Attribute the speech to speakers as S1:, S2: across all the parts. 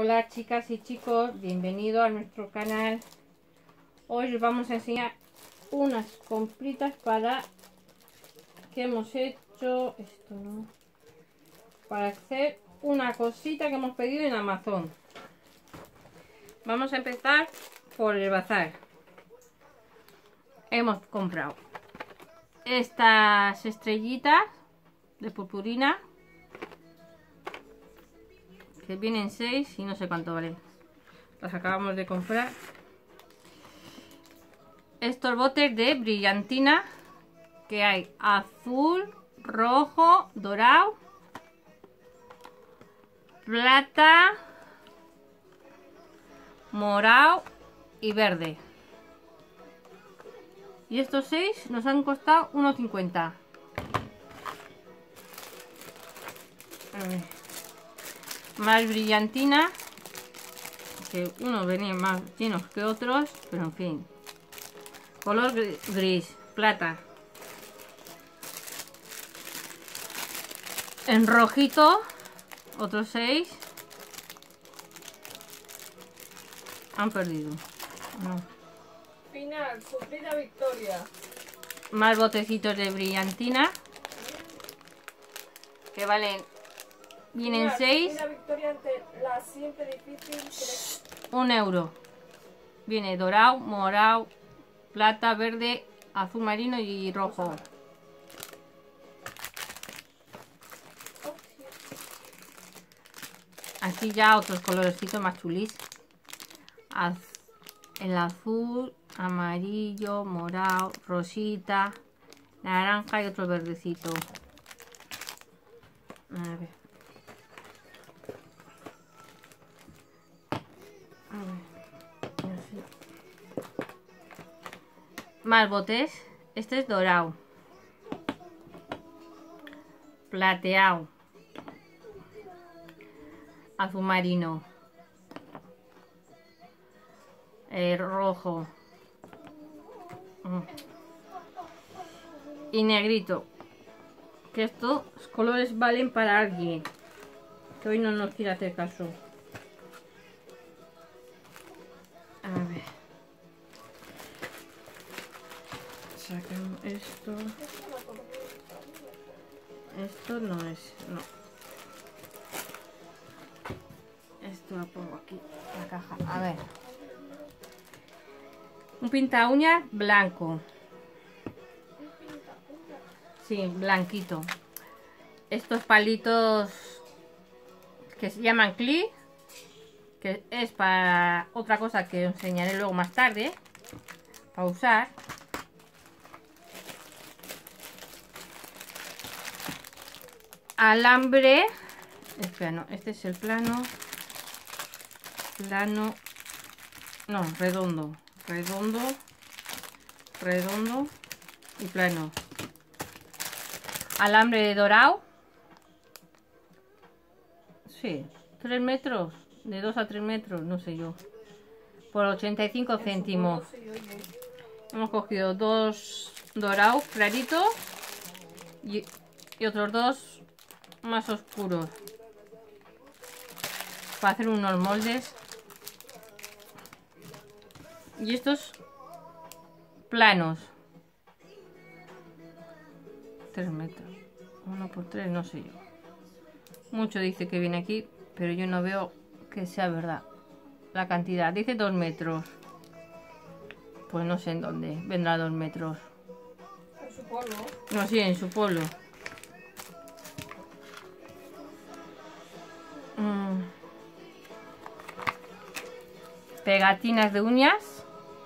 S1: Hola chicas y chicos, bienvenidos a nuestro canal. Hoy os vamos a enseñar unas compritas para que hemos hecho para hacer una cosita que hemos pedido en Amazon. Vamos a empezar por el bazar. Hemos comprado estas estrellitas de purpurina que vienen 6 y no sé cuánto vale. Las acabamos de comprar. Estos botes de brillantina que hay azul, rojo, dorado, plata, morado y verde. Y estos 6 nos han costado 1,50. Más brillantina, que unos venían más llenos que otros, pero en fin. Color gris, plata. En rojito, otros 6. Han perdido. No.
S2: Final, cumplida victoria.
S1: Más botecitos de brillantina, que valen... Vienen 6.
S2: Una victoria ante la siempre difícil.
S1: 1 euro. Viene dorado, morado, plata, verde, azul marino y rojo. Aquí ya otros colorecitos más chulis. El azul, amarillo, morado, rosita, naranja y otro verdecito. A ver. Más botes. Este es dorado, plateado, azul marino, rojo y negrito. Que estos colores valen para alguien que hoy no nos quiere hacer caso. A ver, sacamos esto. Esto no es, no. Esto lo pongo aquí en la caja. A ver, un pinta uñas blanco. Sí, blanquito. Estos palitos que se llaman clip, que es para otra cosa que os enseñaré luego más tarde para usar. Alambre, espera, no, este es el plano, no, redondo y plano. Alambre de dorado, sí, 3 metros, de 2 a 3 metros, no sé yo, por 85 céntimos. Hemos cogido 2 dorados claritos y otros 2 más oscuros para hacer unos moldes. Y estos planos, 3 metros, 1 por 3, no sé yo. Mucho dice que viene aquí, pero yo no veo que sea verdad la cantidad. Dice 2 metros. Pues no sé en dónde vendrá 2 metros.
S2: En su pueblo.
S1: No, sí, en su pueblo. Pegatinas de uñas.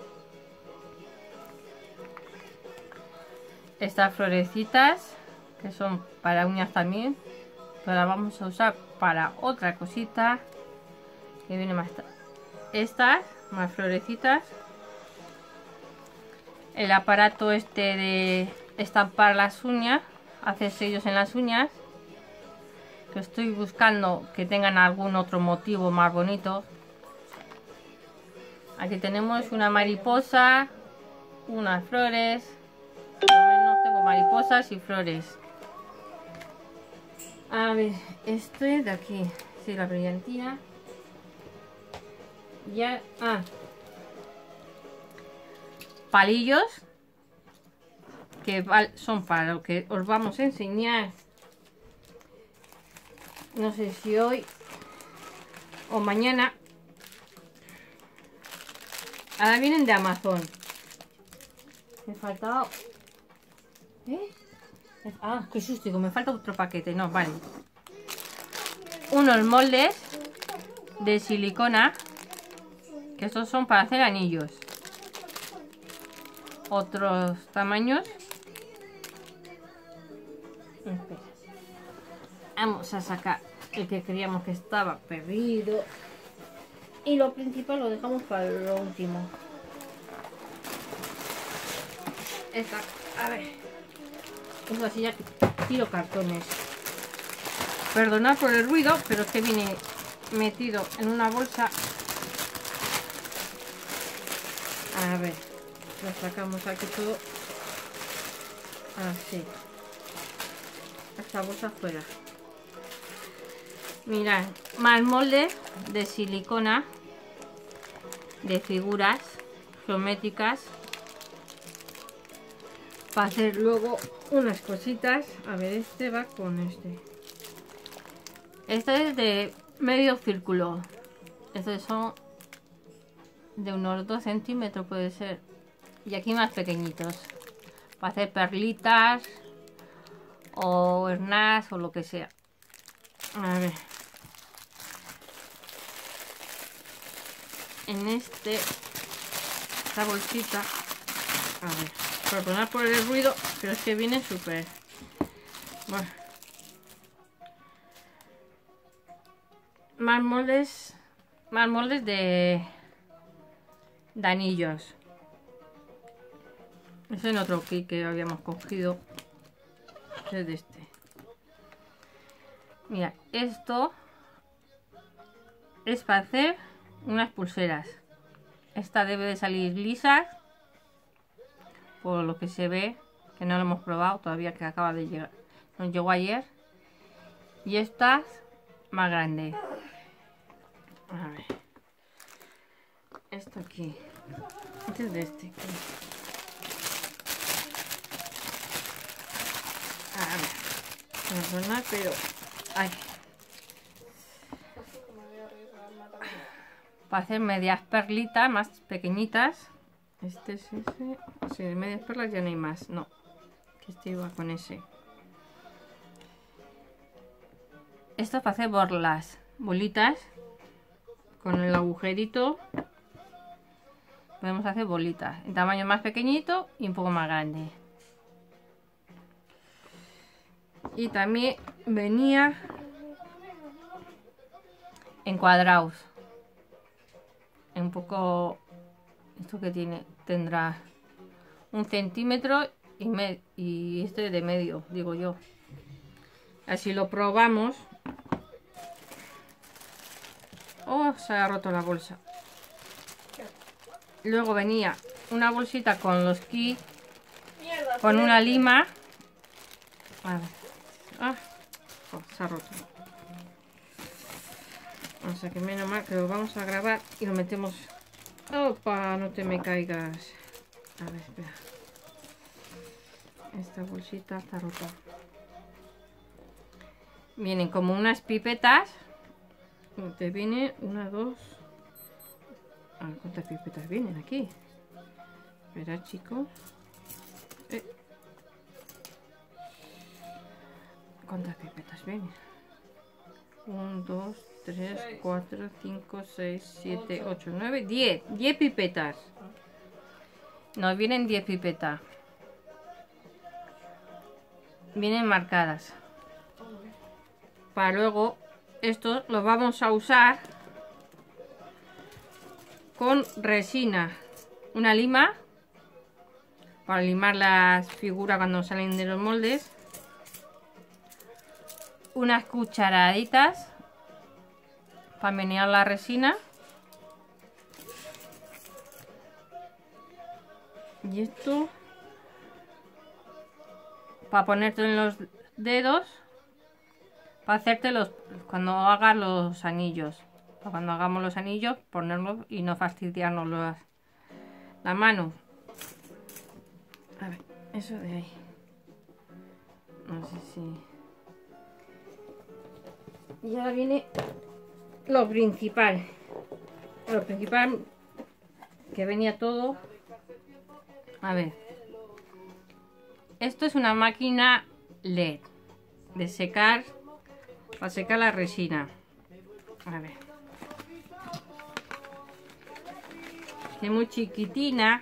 S1: Estas florecitas que son para uñas también, pero las vamos a usar para otra cosita que viene más tarde. Estas más florecitas. El aparato este de estampar las uñas, hacer sellos en las uñas, que estoy buscando que tengan algún otro motivo más bonito. Aquí tenemos una mariposa, unas flores. Por lo menos tengo mariposas y flores. A ver, esto es de aquí. Sí, la brillantina. Ya, palillos que son para lo que os vamos a enseñar. No sé si hoy o mañana. Ahora vienen de Amazon. Me faltaba... qué susto, me falta otro paquete. No, vale. Unos moldes de silicona. Que estos son para hacer anillos. Otros tamaños. Espera. Vamos a sacar el que creíamos que estaba perdido. Y lo principal lo dejamos para lo último. Esta, a ver. Es así, ya tiro cartones. Perdonad por el ruido, pero es que viene metido en una bolsa. A ver, lo sacamos aquí todo. Así. Esta bolsa fuera. Mirad, más moldes de silicona de figuras geométricas para hacer luego unas cositas. A ver, este va con este. Este es de medio círculo. Estos son de unos 2 centímetros puede ser. Y aquí más pequeñitos. Para hacer perlitas o hernás o lo que sea. A ver. En esta bolsita. A ver. Perdonad por el ruido, pero es que viene súper. Bueno. Más moldes de anillos. Es en otro kit que habíamos cogido. Es de este. Mira, esto es para hacer unas pulseras. Esta debe de salir lisa, por lo que se ve, que no lo hemos probado todavía, que acaba de llegar. Nos llegó ayer. Y esta más grande. A ver. Esto aquí. Este es de este. A ver. Perdona, pero... Ay. Para hacer medias perlitas más pequeñitas. Este es ese. Si de medias perlas ya no hay más. No. Que este iba con ese. Esto es para hacer borlas. Bolitas. Con el agujerito. Podemos hacer bolitas. En tamaño más pequeñito y un poco más grande. Y también venía en cuadrados. Un poco, esto que tiene, tendrá 1 centímetro y este de medio, digo yo. Así lo probamos. Oh, se ha roto la bolsa. Luego venía una bolsita con los kits, con una lima. A ver. Oh, se ha roto. O sea que menos mal que lo vamos a grabar y lo metemos. Opa, no te me caigas. A ver, espera. Esta bolsita está rota. Vienen como unas pipetas. Te viene 1, 2. A ver cuántas pipetas vienen aquí. Espera, chicos. ¿Cuántas pipetas vienen? 1, 2, 3, 4, 5, 6, 7, 8, 9, 10. 10 pipetas. Nos vienen 10 pipetas. Vienen marcadas. Para luego, esto lo vamos a usar con resina. Una lima. Para limar las figuras cuando salen de los moldes. Unas cucharaditas para menear la resina. Y esto para ponerte en los dedos, para hacerte cuando hagas los anillos. para cuando hagamos los anillos ponerlos y no fastidiarnos la mano. A ver, eso de ahí. No sé si... Y ahora viene lo principal. Lo principal que venía todo. A ver. Esto es una máquina LED de secar, para secar la resina. A ver. Es muy chiquitina.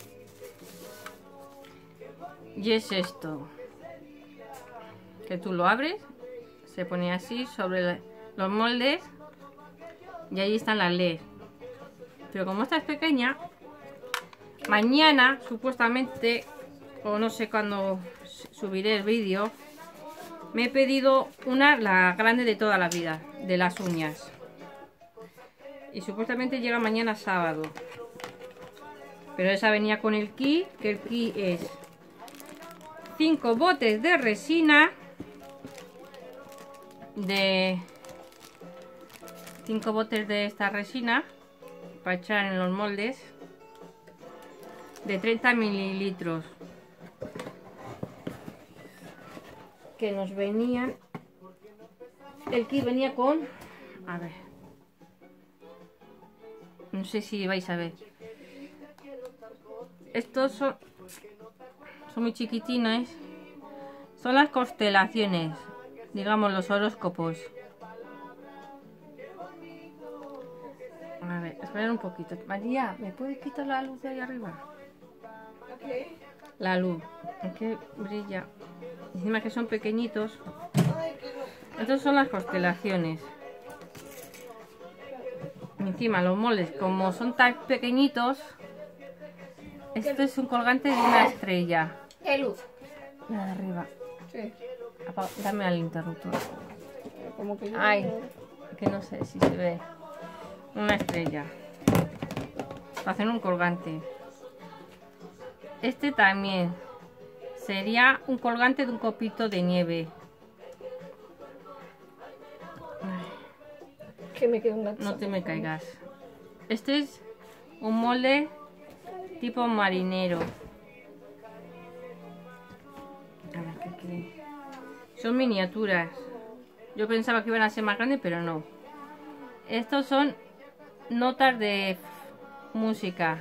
S1: Y es esto. Que tú lo abres. Se pone así sobre los moldes. Y ahí están las LED. Pero como esta es pequeña, mañana supuestamente, o no sé cuándo subiré el vídeo, me he pedido la grande de toda la vida, de las uñas. Y supuestamente llega mañana sábado. Pero esa venía con el kit, que el kit es 5 botes de resina, de 5 botes de esta resina para echar en los moldes, de 30 mililitros, que nos venían. El kit venía con, a ver, no sé si vais a ver, estos son muy chiquitines, son las constelaciones, digamos los horóscopos. A ver, esperad un poquito. María, ¿me puedes quitar la luz de ahí arriba?
S2: Okay.
S1: La luz, es que brilla. Encima que son pequeñitos. Estos son las constelaciones. Encima los moldes, como son tan pequeñitos, esto es un colgante de una estrella.
S2: ¿Qué luz?
S1: La de arriba.
S2: Sí.
S1: Dame al interruptor.
S2: Como que yo...
S1: Ay, que no sé si se ve. Una estrella. Para hacer un colgante. Este también. Sería un colgante de un copito de nieve.
S2: Que me quedo una...
S1: No te me caigas. Este es un molde tipo marinero. A ver, ¿qué creen? Son miniaturas. Yo pensaba que iban a ser más grandes, pero no. Estos son notas de música.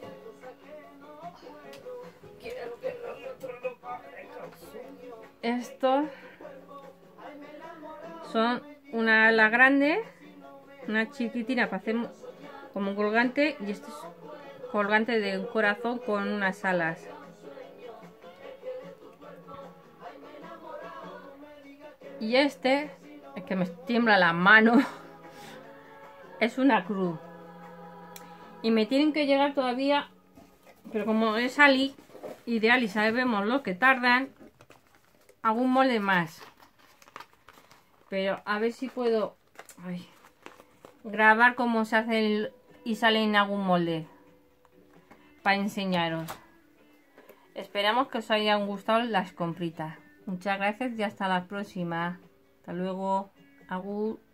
S1: Estos son una ala grande, una chiquitina para hacer como un colgante, y este es colgante de un corazón con unas alas. Y este, es que me tiembla la mano, es una cruz. Y me tienen que llegar todavía, pero como es Ali, ideal y sabemos lo que tardan, hago un molde más. Pero a ver si puedo grabar cómo se hace y sale en algún molde para enseñaros. Esperamos que os hayan gustado las compritas. Muchas gracias y hasta la próxima. Hasta luego. Agur.